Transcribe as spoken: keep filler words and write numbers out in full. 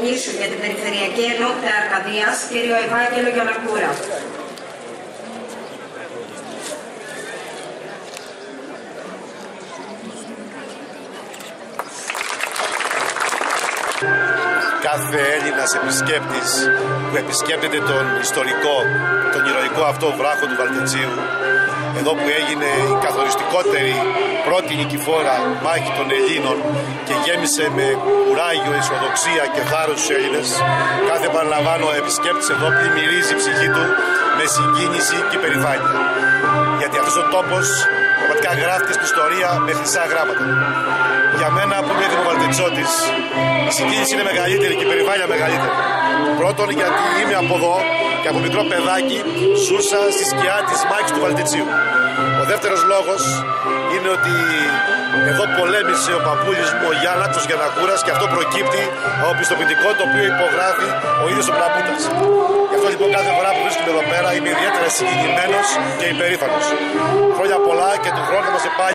Νήσου για την Περιφερειακή Ενότητα Αρκαδίας, κύριο Ευάγγελο Γιαννακούρα. Κάθε Έλληνας επισκέπτης που επισκέπτεται τον ιστορικό, τον ηρωικό αυτό βράχο του Βαλτετσίου, εδώ που έγινε η καθοριστικότερη πρώτη νικηφόρα μάχη των Ελλήνων και γέμισε με κουράγιο, αισιοδοξία και θάρρος τους Έλληνες, κάθε παραλαμβάνω επισκέπτης εδώ πλημμυρίζει η ψυχή του με συγκίνηση και περηφάνεια. Γιατί αυτός ο τόπος πραγματικά γράφτηκε στην ιστορία με χρυσά γράμματα. Για μένα που είμαι δημοβαλτετσότης, η συγκίνηση είναι μεγαλύτερη και η περηφάνεια μεγαλύτερη. Πρώτον, γιατί είμαι από εδώ και από μικρό παιδάκι ζούσα στη σκιά της μάχης του Βαλτετσίου. Ο δεύτερος λόγος είναι ότι εδώ πολέμησε ο παππούλης μου, ο Γιάννατος Γιαννακούρας, και αυτό προκύπτει από πιστοποιητικό το οποίο υπογράφει ο ίδιος ο Πλαμούτας. Γι' αυτό λοιπόν κάθε φορά που βρίσκομαι εδώ πέρα είμαι ιδιαίτερα συγκινημένος και υπερήφανος. Χρόνια πολλά και του χρόνου μας πάλι.